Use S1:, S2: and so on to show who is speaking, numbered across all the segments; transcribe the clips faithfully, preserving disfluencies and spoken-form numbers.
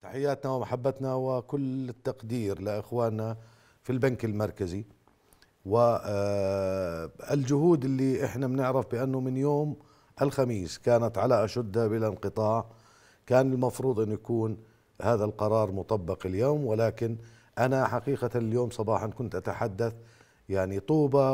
S1: تحياتنا ومحبتنا وكل التقدير لإخواننا في البنك المركزي، والجهود اللي احنا بنعرف بأنه من يوم الخميس كانت على أشدها بلا انقطاع. كان المفروض أن يكون هذا القرار مطبق اليوم، ولكن أنا حقيقة اليوم صباحا كنت أتحدث يعني طوبى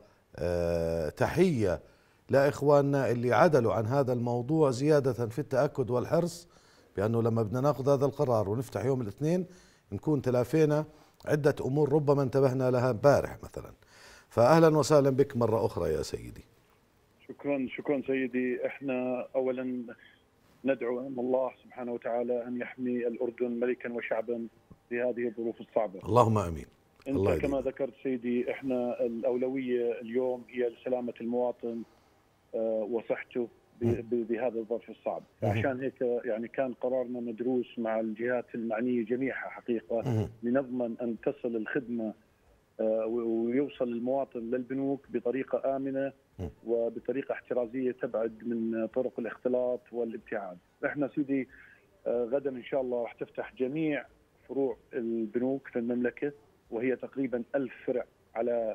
S1: وتحية لإخواننا اللي عدلوا عن هذا الموضوع زيادة في التأكد والحرص بأنه لما بدنا ناخذ هذا القرار ونفتح يوم الاثنين نكون تلافينا عدة أمور ربما انتبهنا لها امبارح مثلا. فأهلا وسهلا بك مرة أخرى يا سيدي.
S2: شكرا شكرا سيدي. احنا أولا ندعو أن الله سبحانه وتعالى أن يحمي الأردن ملكا وشعبا في هذه الظروف الصعبة.
S1: اللهم آمين.
S2: أنت
S1: الله
S2: كما
S1: يديم.
S2: ذكرت سيدي، احنا الأولوية اليوم هي لسلامة المواطن وصحته بهذا الظرف الصعب. عشان هيك يعني كان قرارنا مدروس مع الجهات المعنية جميعها حقيقة لنضمن أن تصل الخدمة ويوصل المواطن للبنوك بطريقة آمنة وبطريقة احترازية تبعد من طرق الاختلاط والابتعاد. احنا سيدي غدا إن شاء الله راح تفتح جميع فروع البنوك في المملكة، وهي تقريبا ألف فرع على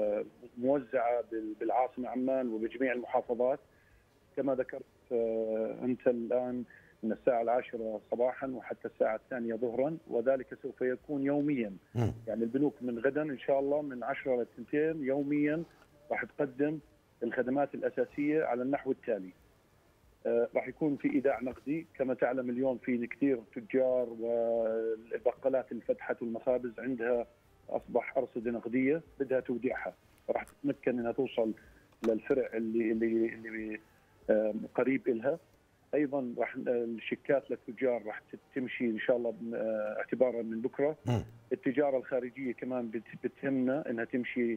S2: موزعة بالعاصمة عمان وبجميع المحافظات. كما ذكرت أنت الآن من الساعة العاشرة صباحا وحتى الساعة الثانية ظهرا، وذلك سوف يكون يوميا. يعني البنوك من غدا إن شاء الله من عشرة للثنتين يوميا راح تقدم الخدمات الأساسية على النحو التالي. راح يكون في إيداع نقدي. كما تعلم اليوم في كثير تجار والبقالات اللي فتحت والمخابز عندها أصبح أرصدة نقدية بدها توديعها، راح تتمكن أنها توصل للفرع اللي اللي اللي قريب إلها. أيضا راح الشيكات للتجار راح تمشي إن شاء الله اعتبارا من بكرة. التجارة الخارجية كمان بتهمنا أنها تمشي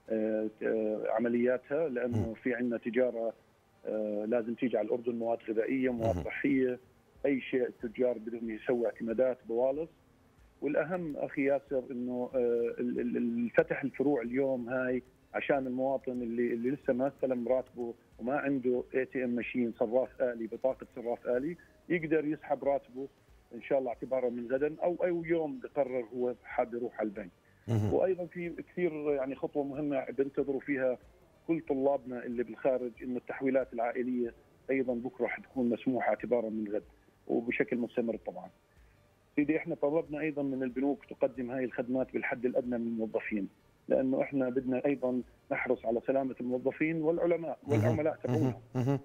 S2: عملياتها، لأنه في عندنا تجارة لازم تيجي على الأردن، مواد غذائية، مواد صحية، أي شيء التجار بدهم يسوي اعتمادات بوالص. والأهم أخي ياسر أنه الفتح الفروع اليوم هاي عشان المواطن اللي اللي لسه ما استلم راتبه وما عنده اي تي ام ماشين، صراف آلي، بطاقة صراف آلي، يقدر يسحب راتبه إن شاء الله اعتبارا من غدا أو أي يوم بقرر هو حاب يروح على البنك. وأيضا في كثير يعني خطوة مهمة بنتظروا فيها كل طلابنا اللي بالخارج، إنه التحويلات العائلية أيضا بكرة حتكون مسموحة اعتبارا من غد وبشكل مستمر طبعا. سيدي احنا طلبنا أيضا من البنوك تقدم هاي الخدمات بالحد الأدنى من الموظفين، لأنه احنا بدنا أيضا نحرص على سلامة الموظفين والعلماء والعملاء تبعونا.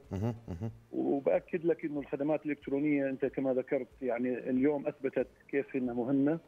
S2: وبأكد لك إنه الخدمات الإلكترونية أنت كما ذكرت يعني اليوم أثبتت كيف إنها مهمة،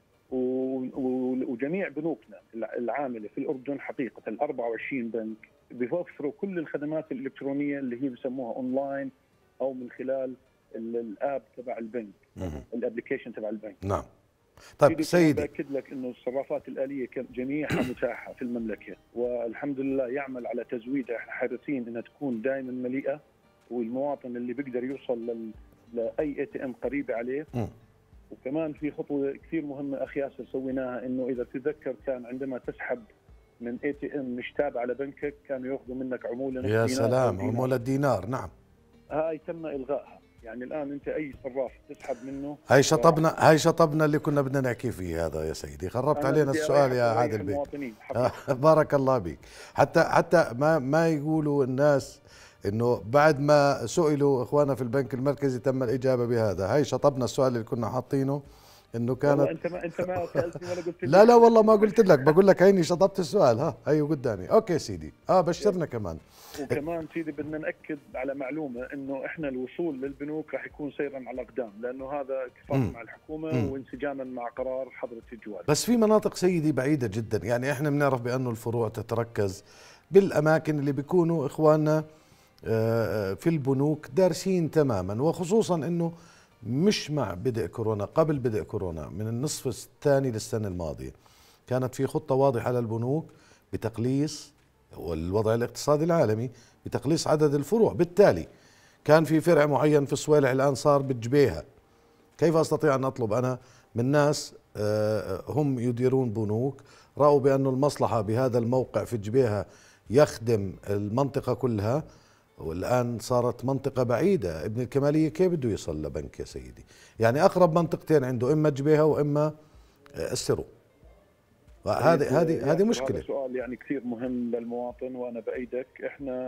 S2: وجميع بنوكنا العاملة في الأردن حقيقة الأربعة وعشرين بنك بيوفروا كل الخدمات الإلكترونية اللي هي بسموها أونلاين أو من خلال الآب تبع البنك، الابليكيشن تبع البنك.
S1: نعم. طيب سيدي،
S2: باكد لك انه الصرافات الآلية جميعها متاحة في المملكة، والحمد لله يعمل على تزويدها. احنا حريصين انها تكون دائما مليئة، والمواطن اللي بيقدر يوصل لل... لاي اي تي ام قريبة عليه. م. وكمان في خطوة كثير مهمة اخي ياسر سويناها، انه اذا تتذكر كان عندما تسحب من اي تي ام مش تابع لبنكك كانوا ياخذوا منك عمولة.
S1: يا سلام، عمولة دينار. نعم.
S2: هاي تم الغائها. يعني الآن أنت أي صراف تسحب منه.
S1: هاي شطبنا هاي شطبنا اللي كنا بدنا نحكي فيه هذا يا سيدي. خربت علينا السؤال يا عادل بيك. بارك الله بيك. حتى حتى ما ما يقولوا الناس انه بعد ما سئلوا اخواننا في البنك المركزي تم الاجابه بهذا. هاي شطبنا السؤال اللي كنا حاطينه انه كانت
S2: انت ما انت ما سالتني ولا قلت لي.
S1: لا لا والله ما قلت لك، بقول لك هيني شطبت السؤال. ها هي قدامي. اوكي سيدي. اه بشرنا كمان.
S2: وكمان سيدي بدنا ناكد على معلومه، انه احنا الوصول للبنوك راح يكون سيرا على اقدام، لانه هذا اتفاق مع الحكومه مم. وانسجاما مع قرار حضره الجواد.
S1: بس في مناطق سيدي بعيده جدا، يعني احنا بنعرف بانه الفروع تتركز بالاماكن اللي بيكونوا اخواننا في البنوك دارسين تماما، وخصوصا انه مش مع بدء كورونا، قبل بدء كورونا من النصف الثاني للسنة الماضية كانت في خطة واضحة للبنوك بتقليص، والوضع الاقتصادي العالمي بتقليص عدد الفروع. بالتالي كان في فرع معين في الصويلح الآن صار بجبيها. كيف أستطيع أن أطلب أنا من ناس هم يديرون بنوك رأوا بأن المصلحة بهذا الموقع في جبيها يخدم المنطقة كلها، والآن صارت منطقة بعيدة. ابن الكمالية كيف بده يصل لبنك يا سيدي؟ يعني أقرب منطقتين عنده إما جبيهة وإما السرو. هذه هذه هذه مشكلة.
S2: هذا سؤال يعني كثير مهم للمواطن وأنا بأيدك. إحنا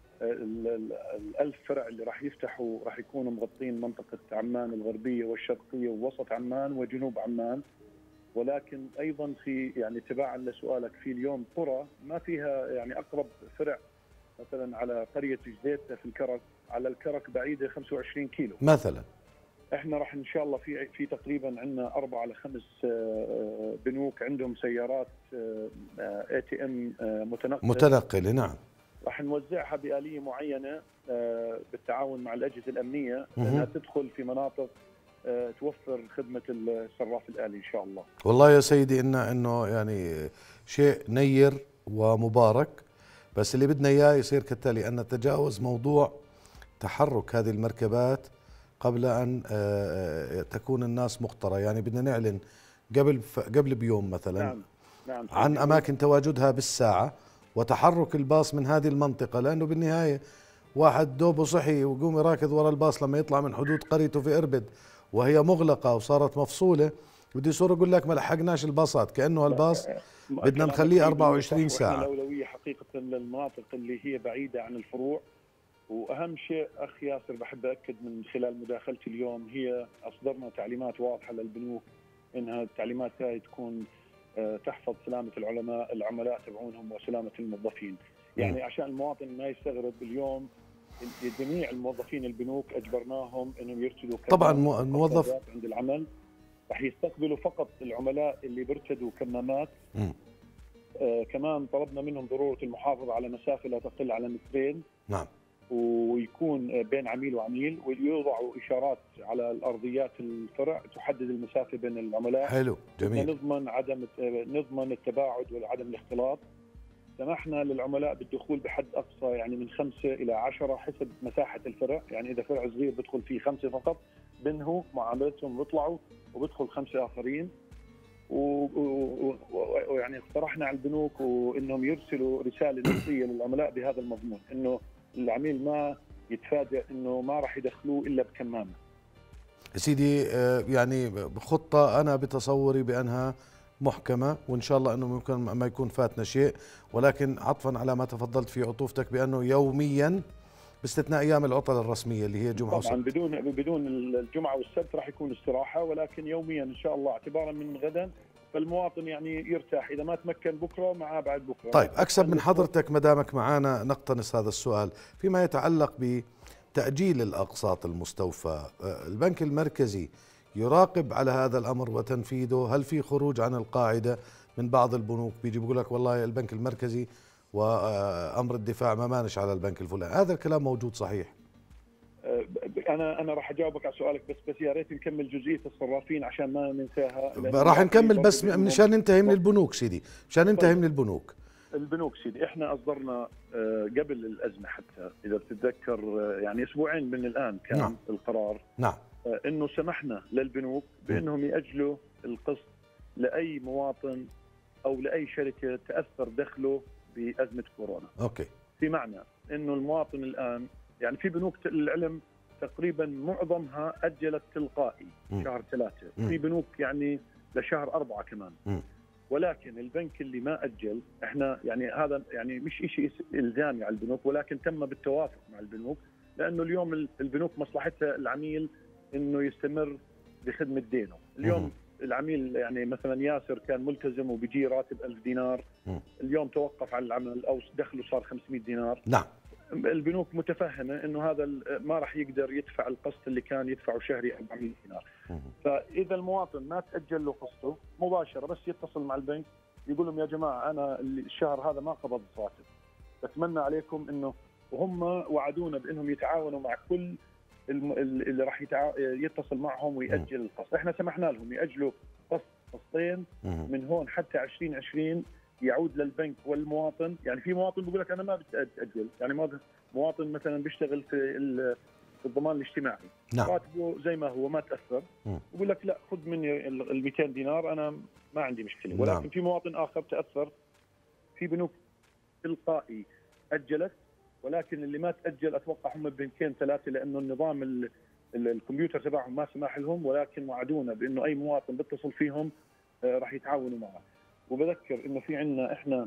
S2: الألف فرع اللي راح يفتحوا راح يكونوا مغطين منطقة عمان الغربية والشرقية ووسط عمان وجنوب عمان، ولكن أيضا في يعني تباعا لسؤالك في اليوم قرى ما فيها يعني أقرب فرع مثلا على قرية جديدة في الكرك، على الكرك بعيدة خمسة وعشرين كيلو
S1: مثلا.
S2: احنا راح ان شاء الله في في تقريبا عندنا اربع لخمس بنوك عندهم سيارات اي تي ام متنقله
S1: متنقله نعم،
S2: راح نوزعها بآلية معينة بالتعاون مع الأجهزة الأمنية انها تدخل في مناطق توفر خدمة الصراف الآلي إن شاء الله.
S1: والله يا سيدي إن إنه يعني شيء نير ومبارك، بس اللي بدنا إياه يصير كالتالي: أن نتجاوز موضوع تحرك هذه المركبات قبل أن تكون الناس مخطرة. يعني بدنا نعلن قبل قبل بيوم مثلا
S2: نعم. نعم.
S1: عن أماكن تواجدها بالساعة وتحرك الباص من هذه المنطقة، لأنه بالنهاية واحد دوبه صحي ويقوم يراكض وراء الباص لما يطلع من حدود قريته في إربد وهي مغلقة وصارت مفصولة، بده يصير يقول لك ما لحقناش الباصات، كأنه الباص بدنا نخليه أربعة وعشرين ساعة.
S2: الأولوية حقيقة للمناطق اللي هي بعيدة عن الفروع. وأهم شيء أخ ياسر بحب أكد من خلال مداخلتي اليوم، هي أصدرنا تعليمات واضحة للبنوك إنها التعليمات هاي تكون تحفظ سلامة العلماء العملاء تبعونهم وسلامة الموظفين. يعني عشان المواطن ما يستغرب، اليوم جميع الموظفين البنوك أجبرناهم إنهم يرتدوا
S1: طبعا الموظف
S2: عند العمل، رح يستقبلوا فقط العملاء اللي بيرتدوا كمامات. آه كمان طلبنا منهم ضرورة المحافظة على مسافة لا تقل على مترين.
S1: نعم.
S2: ويكون بين عميل وعميل، ويوضعوا إشارات على الأرضيات الفرع تحدد المسافة بين العملاء.
S1: حلو جميل.
S2: نضمن عدم نضمن التباعد وعدم الاختلاط. سمحنا للعملاء بالدخول بحد أقصى يعني من خمسة إلى عشرة حسب مساحة الفرع. يعني إذا فرع صغير بدخل فيه خمسة فقط، بنهوا معاملتهم ويطلعوا وبدخل خمسة آخرين. ويعني اقترحنا على البنوك وإنهم يرسلوا رسالة نصية للعملاء بهذا المضمون، إنه العميل ما يتفاجئ إنه ما راح يدخلوه إلا بكمامة.
S1: سيدي يعني خطة أنا بتصوري بأنها محكمة، وإن شاء الله أنه ممكن ما يكون فاتنا شيء، ولكن عطفا على ما تفضلت في عطوفتك بأنه يوميا باستثناء أيام العطل الرسمية اللي هي جمعة
S2: طبعا وسبت. بدون بدون الجمعة والسبت راح يكون استراحة، ولكن يوميا إن شاء الله اعتبارا من غدا فالمواطن يعني يرتاح. إذا ما تمكن بكرة معاه بعد بكرة.
S1: طيب أكسب من حضرتك مدامك معانا نقتنص هذا السؤال فيما يتعلق بتأجيل الأقساط المستوفى. البنك المركزي يراقب على هذا الأمر وتنفيذه؟ هل في خروج عن القاعدة من بعض البنوك بيجي بيقول لك والله البنك المركزي وأمر الدفاع ما مانش على البنك الفلاني؟ هذا الكلام موجود صحيح؟
S2: انا انا راح اجاوبك على سؤالك، بس بس يا ريت نكمل جزئيه الصرافين عشان ما ننساها.
S1: راح نكمل بس مشان ننتهي من البنوك سيدي، مشان ننتهي من البنوك.
S2: البنوك سيدي احنا اصدرنا قبل الازمه حتى اذا بتتذكر يعني اسبوعين من الان كان نعم. القرار
S1: نعم
S2: انه سمحنا للبنوك بانهم ياجلوا القسط لاي مواطن او لاي شركه تاثر دخله بازمه كورونا.
S1: اوكي.
S2: في معنى انه المواطن الان يعني في بنوك العلم تقريبا معظمها اجلت تلقائي م. شهر ثلاثة، م. في بنوك يعني لشهر أربعة كمان. م. ولكن البنك اللي ما اجل احنا يعني هذا يعني مش شيء الزامي على البنوك، ولكن تم بالتوافق مع البنوك، لانه اليوم البنوك مصلحتها العميل انه يستمر بخدمه دينه. اليوم م. العميل يعني مثلا ياسر كان ملتزم وبيجي راتب ألف دينار، م. اليوم توقف عن العمل او دخله صار خمسمئة دينار.
S1: نعم.
S2: البنوك متفهمه انه هذا ما راح يقدر يدفع القسط اللي كان يدفعه شهري أربعمئة دينار. فاذا المواطن ما تاجل له قسطه مباشره بس يتصل مع البنك يقول لهم يا جماعه انا الشهر هذا ما قبضت راتب، بتمنى عليكم انه، وهم وعدونا بانهم يتعاونوا مع كل اللي راح يتع... يتصل معهم ويأجل القسط. احنا سمحنا لهم يأجلوا قسط قسطين من هون حتى عشرين عشرين يعود للبنك والمواطن. يعني في مواطن بيقول لك انا ما بدي اجل، يعني مواطن مثلا بيشتغل في الضمان الاجتماعي
S1: نعم.
S2: راتبه زي ما هو ما تاثر، بيقول لك لا خذ مني ال مئتين دينار انا ما عندي مشكله. ولكن نعم. في مواطن اخر تاثر، في بنوك تلقائي اجلت ولكن اللي ما تاجل اتوقع هم بنكين ثلاثه، لانه النظام ال الكمبيوتر تبعهم ما سمح لهم، ولكن وعدونا بانه اي مواطن بيتصل فيهم راح يتعاونوا معه. وبذكر انه في عندنا احنا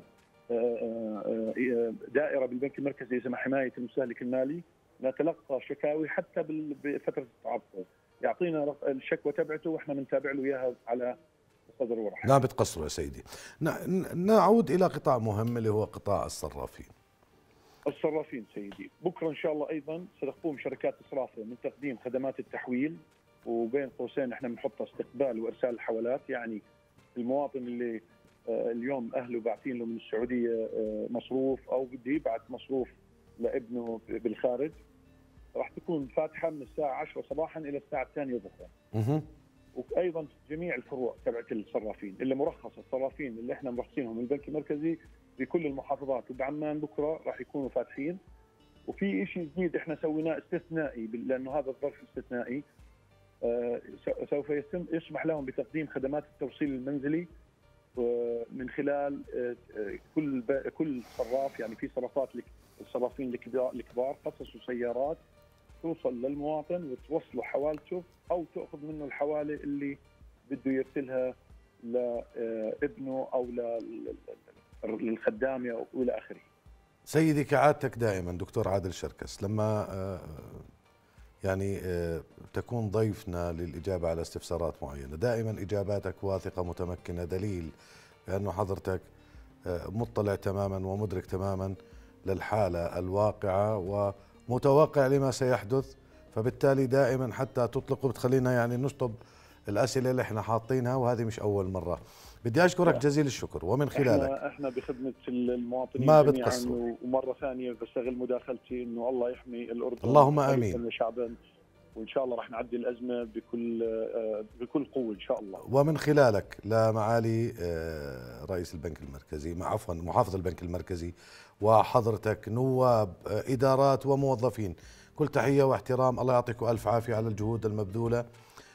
S2: دائره بالبنك المركزي اسمها حمايه المستهلك المالي، نتلقى شكاوي حتى بفتره التعطل، يعطينا الشكوى تبعته واحنا بنتابع له اياها على صدر ورحب.
S1: لا بتقصروا يا سيدي. نعود الى قطاع مهم اللي هو قطاع الصرافين.
S2: الصرافين سيدي، بكره ان شاء الله ايضا ستقوم شركات الصرافه من تقديم خدمات التحويل، وبين قوسين احنا بنحط استقبال وارسال الحوالات. يعني المواطن اللي اليوم اهله باعثين له من السعوديه مصروف او بده يبعث مصروف لابنه بالخارج، راح تكون فاتحه من الساعه عشرة صباحا الى الساعه الثانية ظهرا. وايضا جميع الفروع تبعت الصرافين اللي مرخصه، الصرافين اللي احنا مرخصينهم من البنك المركزي بكل المحافظات وبعمان بكره راح يكونوا فاتحين. وفي شيء جديد احنا سويناه استثنائي لانه هذا الظرف استثنائي، آه سوف يتم يسمح لهم بتقديم خدمات التوصيل المنزلي من خلال آه كل كل صراف. يعني في صرافات الصرافين الكبار خصصوا سيارات توصل للمواطن وتوصله حوالته او تاخذ منه الحواله اللي بده يرسلها لابنه او للخدامه والى اخره.
S1: سيدي كعادتك دائما دكتور عادل شركس، لما يعني تكون ضيفنا للاجابه على استفسارات معينه دائما اجاباتك واثقه متمكنه، دليل بانه حضرتك مطلع تماما ومدرك تماما للحاله الواقعه ومتوقع لما سيحدث، فبالتالي دائما حتى تطلق بتخلينا يعني نشطب الاسئله اللي احنا حاطينها، وهذه مش اول مره. بدي اشكرك جزيل الشكر ومن خلالك
S2: احنا احنا بخدمه المواطنين
S1: ما
S2: جميعا،
S1: بتقصروا.
S2: ومره ثانيه بستغل مداخلتي انه الله يحمي الاردن
S1: اللهم امين
S2: شعبا، وان شاء الله راح نعدي الازمه بكل بكل قوه ان شاء الله.
S1: ومن خلالك لمعالي رئيس البنك المركزي، مع عفوا محافظ البنك المركزي، وحضرتك نواب ادارات وموظفين، كل تحيه واحترام، الله يعطيكم الف عافيه على الجهود المبذوله.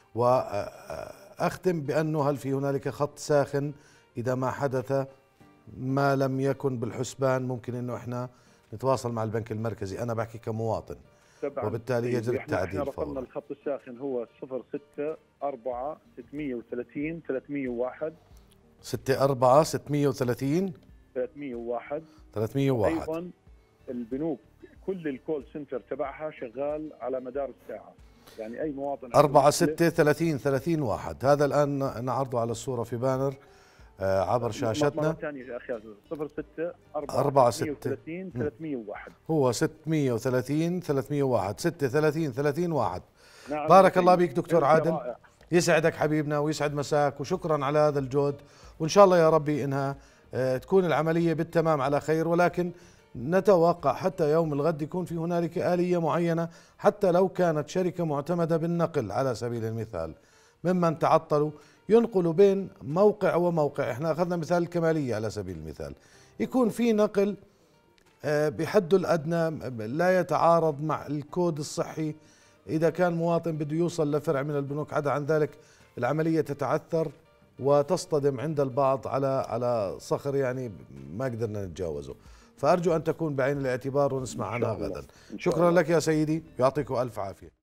S1: واختم بانه هل في هنالك خط ساخن اذا ما حدث ما لم يكن بالحسبان ممكن انه احنا نتواصل مع البنك المركزي؟ انا بحكي كمواطن وبالتالي يجري التعديل فورا.
S2: رقمنا الخط الساخن هو صفر ستة أربعة ستمئة وثلاثين ثلاثمئة وواحد
S1: ستة أربعة ستمئة وثلاثين
S2: ثلاثمئة وواحد
S1: ثلاثمئة وواحد.
S2: ايضا البنوك كل الكول سنتر تبعها شغال على مدار الساعه، يعني اي مواطن
S1: أربعة ستة ثلاثين ثلاثين واحد. هذا الان نعرضه على الصوره في بانر عبر شاشتنا.
S2: مرة ثانية يا أخي صفر ستة
S1: أربعة ستمئة
S2: وثلاثين ثلاثمئة وواحد.
S1: هو ستمئة وثلاثين ثلاثمئة وواحد ستة ثلاثين ثلاثين واحد. نعم بارك الله بك دكتور عادل، رائع. يسعدك حبيبنا ويسعد مساك، وشكرا على هذا الجهد، وإن شاء الله يا ربي إنها تكون العملية بالتمام على خير. ولكن نتوقع حتى يوم الغد يكون في هنالك آلية معينة، حتى لو كانت شركة معتمدة بالنقل على سبيل المثال ممن تعطلوا ينقلوا بين موقع وموقع. احنا اخذنا مثال الكمالية على سبيل المثال، يكون في نقل بحده الادنى لا يتعارض مع الكود الصحي. اذا كان مواطن بده يوصل لفرع من البنوك، عدا عن ذلك العملية تتعثر وتصطدم عند البعض على على صخر يعني ما قدرنا نتجاوزه. فارجو ان تكون بعين الاعتبار ونسمع عنها غدا. شكرا لك يا سيدي، يعطيكم الف عافية.